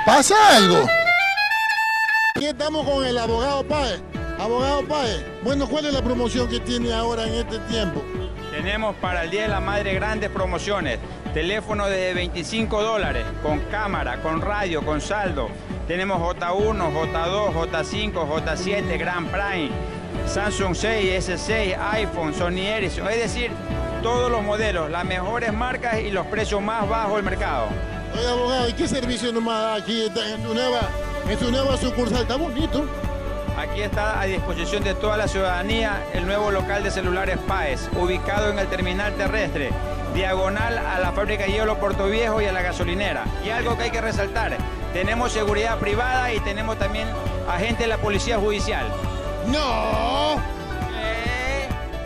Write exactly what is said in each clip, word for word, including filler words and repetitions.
¿Pasa algo? Aquí estamos con el abogado Páez. Abogado Páez, bueno, ¿cuál es la promoción que tiene ahora en este tiempo? Tenemos para el Día de la Madre grandes promociones. Teléfono de veinticinco dólares, con cámara, con radio, con saldo. Tenemos J uno, J dos, J cinco, J siete, Grand Prime, Samsung seis, S seis, iPhone, Sony Ericsson. Es decir, todos los modelos, las mejores marcas y los precios más bajos del mercado. Oye, abogado, ¿y qué servicio nomás da aquí en su nueva, en su nueva sucursal? Está bonito. Aquí está a disposición de toda la ciudadanía el nuevo local de celulares Páez, ubicado en el terminal terrestre, diagonal a la fábrica de hielo Puerto Viejo y a la gasolinera. Y algo que hay que resaltar, tenemos seguridad privada y tenemos también agentes de la policía judicial. ¡No! ¿Eh?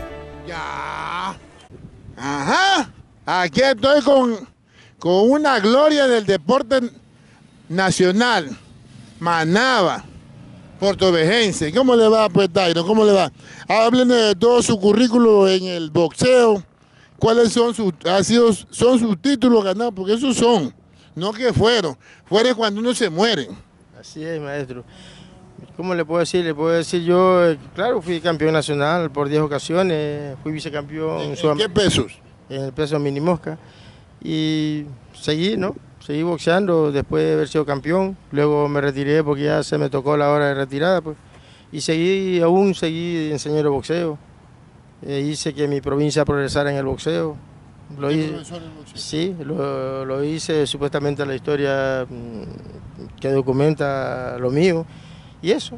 Ya. Ajá. Aquí estoy con, con una gloria del deporte nacional, Manaba. Portovejense. ¿Cómo le va, pues, Tairo? ¿Cómo le va? Háblenme de todo su currículo en el boxeo. ¿Cuáles son sus, ha sido, son sus títulos ganados? Porque esos son, no que fueron. Fueron cuando uno se muere. Así es, maestro. ¿Cómo le puedo decir? Le puedo decir yo, eh, claro, fui campeón nacional por diez ocasiones, fui vicecampeón. ¿En, en qué pesos? En el peso mini mosca. Y seguí, ¿no? Seguí boxeando después de haber sido campeón, luego me retiré porque ya se me tocó la hora de retirada, pues. Y seguí, aún seguí enseñando boxeo. Eh, hice que mi provincia progresara en el boxeo. Lo hice, profesor en boxeo? Sí, lo, lo hice supuestamente la historia mmm, que documenta lo mío. Y eso.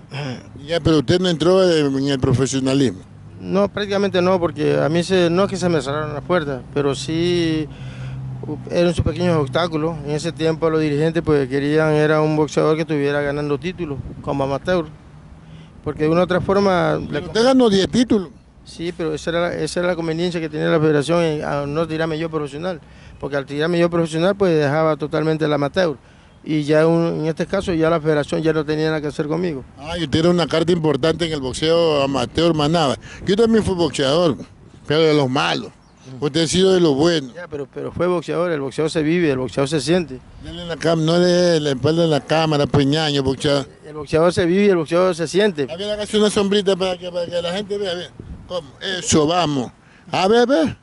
Ya, pero usted no entró en el profesionalismo. No, prácticamente no, porque a mí se, no es que se me cerraron las puertas, pero sí eran sus pequeños obstáculos. En ese tiempo los dirigentes pues querían, era un boxeador que estuviera ganando títulos como amateur, porque de una u otra forma... Pero usted ganó diez títulos. Sí, pero esa era, esa era la conveniencia que tenía la federación en, a no tirarme yo profesional, porque al tirarme yo profesional pues dejaba totalmente el amateur, y ya un, en este caso ya la federación ya no tenía nada que hacer conmigo. Ah, y usted era una carta importante en el boxeo amateur Manaba. Yo también fui boxeador, pero de los malos. Usted ha sido de los buenos. Ya, pero, pero fue boxeador, el boxeador se vive, el boxeador se siente. Dale la cam no le la espalda en la cámara, peñaño, boxeador. El boxeador se vive, el boxeador se siente. A ver, hágase una sombrita para que, para que la gente vea, a ver. ¿Cómo? Eso, vamos. A ver, a ver.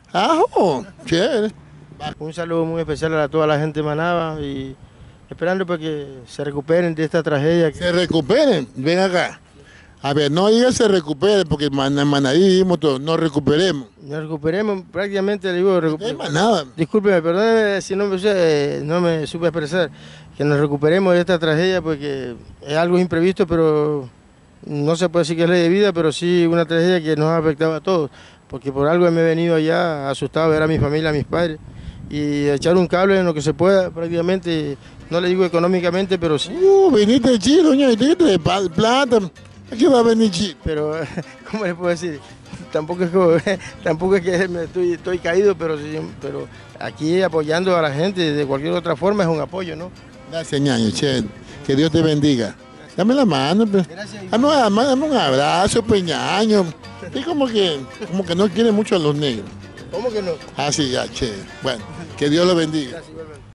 ¡Ajo! Chévere. Un saludo muy especial a toda la gente de Manaba y esperando pues que se recuperen de esta tragedia. Se recuperen, ven acá. A ver, no diga se recuperen, porque en Manaví vivimos todos, no recuperemos. Nos recuperemos, prácticamente le digo... Es Manaba. Discúlpeme, perdóneme si no me, eh, no me supe expresar, que nos recuperemos de esta tragedia porque es algo imprevisto, pero no se puede decir que es ley de vida, pero sí una tragedia que nos ha afectado a todos, porque por algo me he venido allá asustado a ver a mi familia, a mis padres, y echar un cable en lo que se pueda, prácticamente, no le digo económicamente, pero sí. Uh, viniste de Chile, doña, y te trae plata. ¿Qué va a venir Chile? Pero, ¿cómo les puedo decir? Tampoco es que, tampoco es que me estoy, estoy caído, pero, sí, pero aquí apoyando a la gente de cualquier otra forma es un apoyo, ¿no? Gracias, ñaño, che. Que Dios te bendiga. Dame la mano, pues. Gracias. Dame, dame, dame un abrazo, peñaño. Es como que, como que no quiere mucho a los negros. ¿Cómo que no? Ah, sí, ya, che. Bueno, que Dios lo bendiga. Gracias, igualmente.